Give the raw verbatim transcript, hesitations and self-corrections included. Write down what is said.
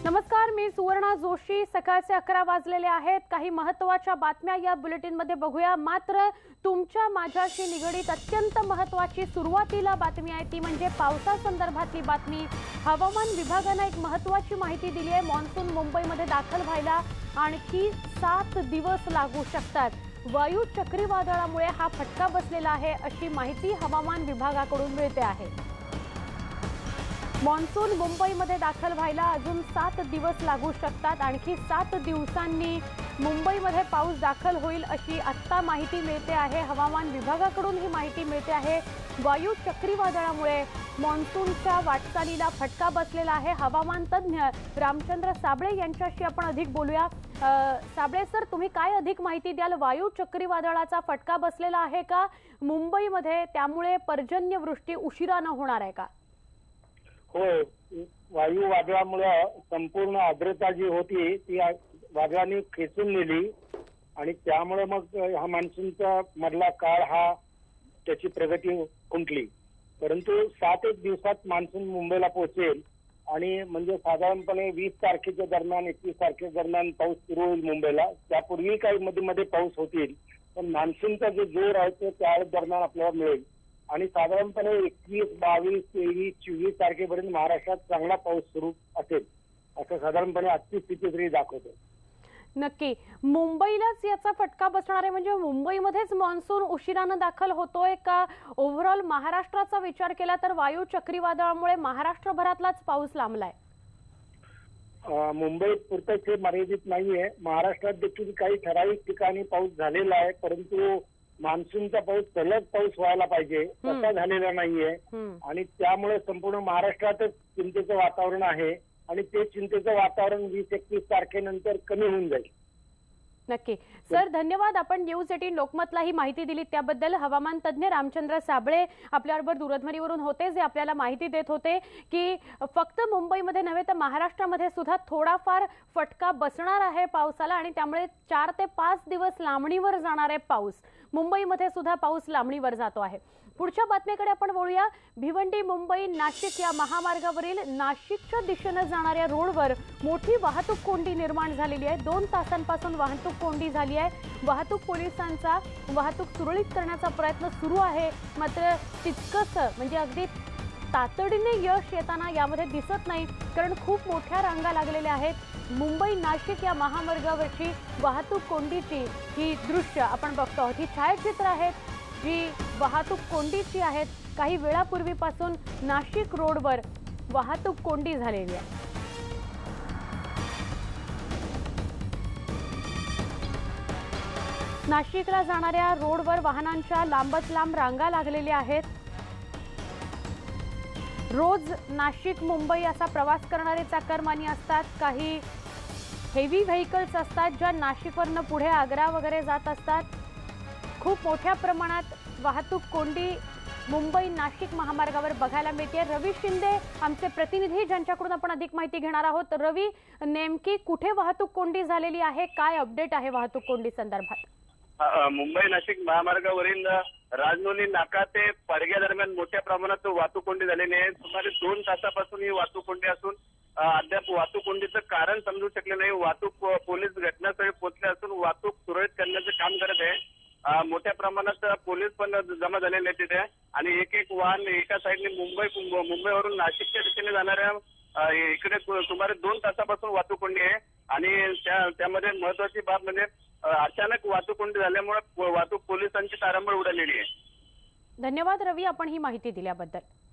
नमस्कार, मी सुवर्णा जोशी। सकाळचे अकरा वाजलेले आहेत। काही महत्त्वाच्या बातम्या या बुलेटिन मध्ये बघूया। मात्र तुमच्या माझ्याशी निगडीत अत्यंत महत्त्वाची सुरुवातीला बातमी आहे, ती म्हणजे पावसासंदर्भातली बातमी। हवामान विभागाने एक महत्त्वाची माहिती दिली आहे। मॉन्सून मुंबईमध्ये दाखल व्हायला आणखी सात दिवस लागू शकतात। वायू चक्रीवादळामुळे हा फटका बसलेला आहे, अशी माहिती हवामान विभागाकडून मिळते आहे। मॉन्सून मुंबईमध्ये दाखल व्हायला अजून सात दिवस लागू शकतात। आणखी सात दिवसांनी मुंबईमध्ये पाऊस दाखल होईल, अशी आत्ता माहिती मिळते आहे। हवामान विभागाकडून ही माहिती मिळते आहे। वायू चक्रीवादळामुळे मॉन्सूनच्या वाटचालीला फटका बसलेला आहे। हवामान तज्ञ रामचंद्र साबळे यांच्याशी आपण अधिक बोलूया। साबळे सर, तुम्ही काय अधिक माहिती द्याल? वायू चक्रीवादळाचा फटका बसलेला आहे का मुंबईमध्ये? त्यामुळे पर्जन्यवृष्टी उशिराने होणार आहे का? हो, वायू वादळामुळे संपूर्ण आर्द्रता जी होती ती वादळाने खेचून नेली आणि त्यामुळे मग हा मान्सूनचा मधला काळ हा त्याची प्रगती खुंटली। परंतु सात एक दिवसात मान्सून मुंबईला पोहोचेल आणि म्हणजे साधारणपणे वीस तारखेच्या दरम्यान एकवीस तारखेच्या दरम्यान पाऊस सुरू होईल मुंबईला। त्यापूर्वी काही मध्ये मध्ये पाऊस होतील, पण मान्सूनचा जो जोर आहे तो त्या दरम्यान आपल्याला मिळेल आणि साधारणपणे एकवीस बावीस तेवीस चोवीस तारखेपर्यंत महाराष्ट्रात चांगला पाऊस सुरू असेल, असं साधारणपणे आजची स्थिती तरी दाखवते। नक्की मुंबईलाच याचा फटका बसणार आहे? म्हणजे मुंबईमध्येच मॉन्सून उशिराने दाखल होतोय का ओव्हरऑल महाराष्ट्राचा विचार केला तर वायू चक्रीवादळामुळे महाराष्ट्रभरातलाच पाऊस लांबलाय? मुंबई पुरतच हे मर्यादित नाहीये, महाराष्ट्रात देखील काही ठराविक ठिकाणी पाऊस झालेला आहे, परंतु मान्सूनचा पाऊस सलग पाऊस व्हायला पाहिजे तसा झालेला नाहीये आणि त्यामुळे संपूर्ण महाराष्ट्रातच चिंतेचं वातावरण आहे आणि ते चिंतेचं वातावरण वीस एकवीस तारखेनंतर कमी होऊन जाईल। नक्की सर, धन्यवाद। आपण न्यूज एटीन लोकमतला ही माहिती दिली त्याबद्दल। हवामान तज्ञ रामचंद्र साबळे आपल्याबरोबर दूरध्वनीवरून होते, जे आपल्याला माहिती देत होते की फक्त मुंबईमध्ये नव्हे तर महाराष्ट्रामध्ये सुद्धा थोडाफार फटका बसणार आहे पावसाला आणि त्यामुळे चार ते पाच दिवस लांबणीवर जाणार आहे पाऊस। मुंबईमध्ये सुद्धा पाऊस लांबणीवर जातो आहे। पुढच्या बातमीकडे आपण वळूया। भिवंडी मुंबई नाशिक या महामार्गावरील नाशिकच्या दिशेने जाणाऱ्या रोडवर मोठी वाहतूक कोंडी निर्माण झालेली आहे। दोन तासांपासून वाहतूक कोंडी झाली आहे। वाहतूक पोलिसांचा वाहतूक सुरळीत करण्याचा प्रयत्न सुरू आहे, मात्र तितकंच म्हणजे अगदी तातडीने यश येताना यामध्ये दिसत नाही, कारण खूप मोठ्या रांगा लागलेल्या आहेत। मुंबई नाशिक या महामार्गावरची वाहतूक कोंडीची ही दृश्य आपण बघतो आहोत। ही छायाचित्र आहेत जी वाहतूक कोंडीची आहेत। काही वेळापूर्वीपासून नाशिक रोडवर वाहतूक कोंडी झालेली आहे। नाशिकला जाणाऱ्या रोडवर वाहनांच्या लांबच लांब रांगा लागलेल्या आहेत। रोज नाशिक मुंबई असा प्रवास करणारे चाकरमानी असतात, काही हेवी व्हेकल्स असतात ज्या नाशिकवरनं पुढे आग्रा वगैरे जात असतात। खूप मोठ्या प्रमाणात वाहतूक कोंडी मुंबई नाशिक महामार्गावर बघायला मिळते। रवी शिंदे आमचे प्रतिनिधी, ज्यांच्याकडून आपण अधिक माहिती घेणार आहोत। रवी, नेमकी कुठे वाहतूक कोंडी झालेली आहे? काय अपडेट आहे वाहतूक कोंडी संदर्भात? मुंबई नाशिक महामार्गावरील राजनोली नाका ते पडग्या दरम्यान मोठ्या प्रमाणात वाहतूक कोंडी झालेली आहे। सुमारे दोन तासापासून ही वाहतूक कोंडी असून अद्याप वाहतूक कोंडीचं कारण समजू शकले नाही। वाहतूक पोलीस घटनास्थळी पोहोचले असून वाहतूक सुरळीत करण्याचं काम करत आहे। मोठ्या प्रमाणात पोलीस पण जमा झालेले आहेत तिथे आणि एक एक वाहन एका साईडने मुंबई मुंबईवरून नाशिकच्या दिशेने जाणाऱ्या इकडे सुमारे दोन तासापासून वाहतूक कोंडी आहे आणि त्या त्यामध्ये महत्वाची बाब म्हणजे अचानक वाहतूक कोंडी झाल्यामुळे वाहतूक पोलिसांची तारांबळ उडालेली आहे। धन्यवाद रवी, आपण ही माहिती दिल्याबद्दल।